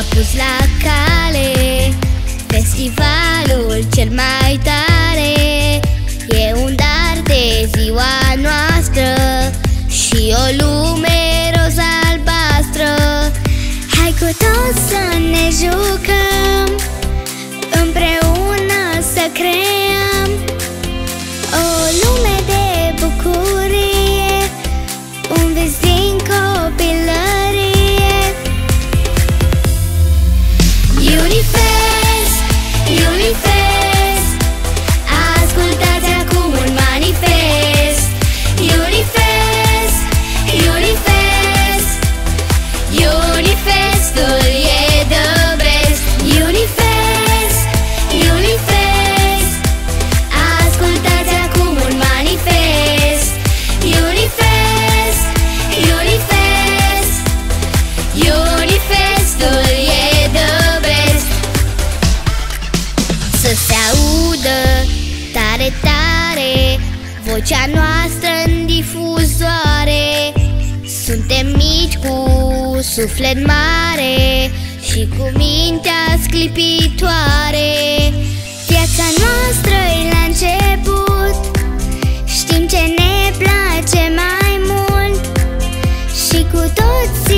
pus la cale festivalul cel mai tare. E un dar de ziua noastră și o lume roz-albastră. Hai cu toți să ne jucăm, împreună să creăm o lume de bucurie, un vis din copilărie. Unifest, Unifest, ascultați acum un manifest. Unifest, Unifest, Unifestul e the best. Unifest, Unifest, ascultați acum un manifest. Unifest, Unifest, Unifestul e the best. Să se audă tare, tare vocea noastră în difuzoare. Suntem mici cu suflet mare și cu mintea sclipitoare. Viața noastră-i la început, știm ce ne place mai mult și cu toți